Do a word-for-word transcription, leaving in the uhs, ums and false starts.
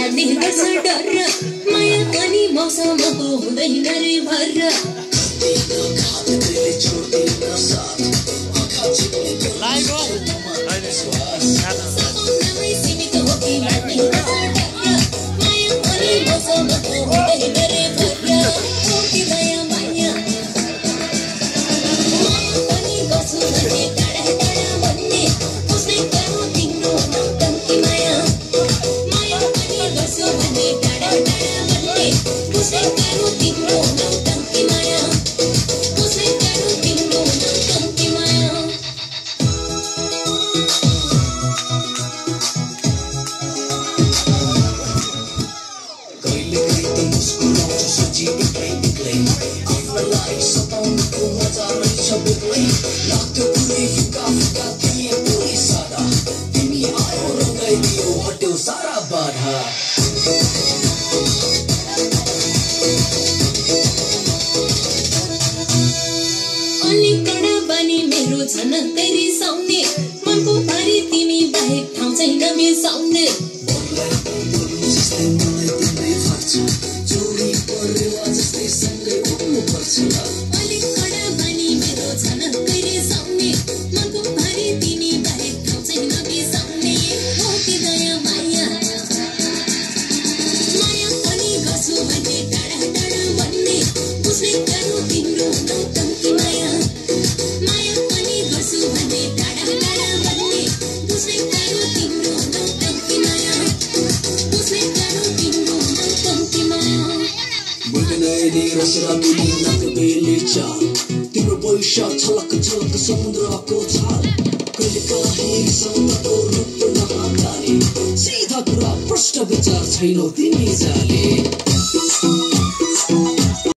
लाग्ने गर्छ डर माया पनि मौसमको हुँदैन रे भर लाइभ हो सीमित हो कि लाग्ने गर्छ डर माया पनि मौसमको हुँदैन रे भर कि माया माया माया पनि गर्छु भन्ने टाढा टाढा भन्ने उसले गर्नु तिम्रो नौटङ्की माया माया पनि गर्छु भन्ने टाढा टाढा भन्ने उसले गर्नु तिम्रो नौटङ्की माया उसले गर्नु तिम्रो नौटङ्की माया कहिले कहिले त मुस्कुराउँछु सोची एक्लै एक्लै आफूलाई सताउनुको मजा रहेछ बेग्लै लाग्थ्यो पुरै फुका फुका थिए पुरै सादा तिमी आयो रङ्गाइदियो हट्यो सारा बाधा अलि कडा बानी मेरो झनक्कै रिसाउने मनको भारी तिमी बाहेक ठाउँ छैन बिसाउने बोल्दै बोल्नु जस्तै मलाई तिम्रै फाट्छ जोडी परेवा जस्तै सँगै उड्नुपर्छ अलि कडा बानी मेरो झनक्कै रिसाउने मनको भारी तिमी बाहेक ठाउँ छैन बिसाउने हो कि दया माया माया पनि गर्छु भन्ने टाढा टाढा भन्ने उसले गर्नु तिम्रो नौटङ्की माया माया पनि गर्छु भन्ने टाढा टाढा भन्ने उसले गर्नु तिम्रो नौटङ्की माया उसले गर्नु तिम्रो नौटङ्की माया मुगनैनी रसरामिनी नकबेलिचा तिम्रो पैसा छलक छलक समुद्रको छाल कहिले काहीँ सौन्दको रूप नहाकारी सीधा कुरा प्रष्ट विचार छैनौ तिमी जाले